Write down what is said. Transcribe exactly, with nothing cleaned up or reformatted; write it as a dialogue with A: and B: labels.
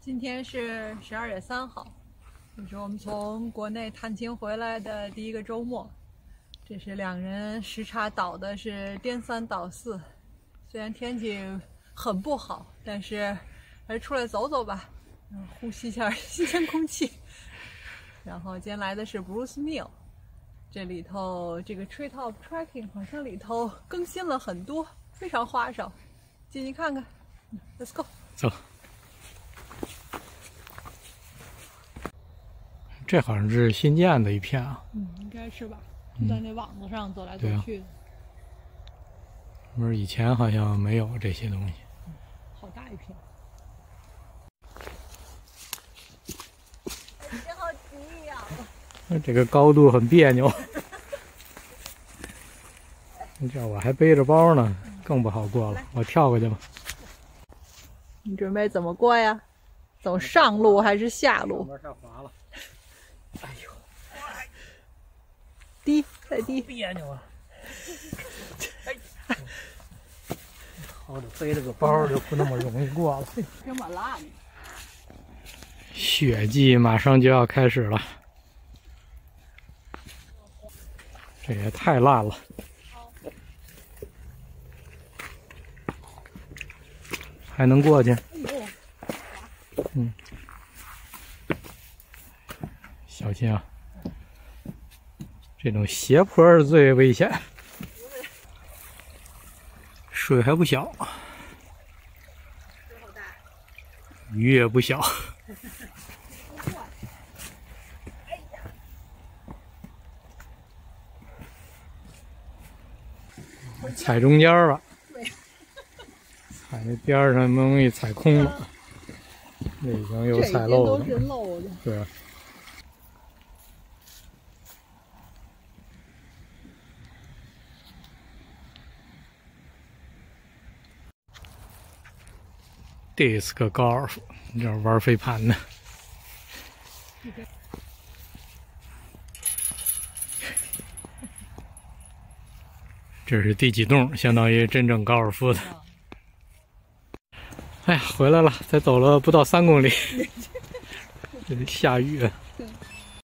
A: 今天是十二月三号，这是我们从国内探亲回来的第一个周末。这是两人时差倒的是颠三倒四，虽然天气很不好，但是还是出来走走吧，嗯，呼吸一下新鲜空气。然后今天来的是 Bruce Mill， 这里头这个 Treetop Trekking 好像里头更新了很多，非常花哨，进去看看。Let's go，
B: 走。这好像是新建的一片啊。
A: 嗯，应该是吧。在那网子上走来走去的。
B: 不是以前好像没有这些东西。
A: 嗯，好大一片。真好急呀！
B: 这个高度很别扭。这我还背着包呢，更不好过了。我跳过去吧。
A: 你准备怎么过呀？走上路还是下路？
B: 上滑了。哎呦！
A: 低，再低。
B: 别扭啊！哎，好歹背着个包就不那么容易过了。
A: 这么烂。
B: 雪季马上就要开始了，这也太烂了。还能过去？嗯，小心啊！这种斜坡是最危险，水还不小，鱼也不小。踩中间了，踩那边上容易踩空了，那已经有踩漏的。对啊。Disc 高尔夫，你这玩飞盘呢？这是第几洞？相当于真正高尔夫的。哎呀，回来了，才走了不到三公里，这里下雨。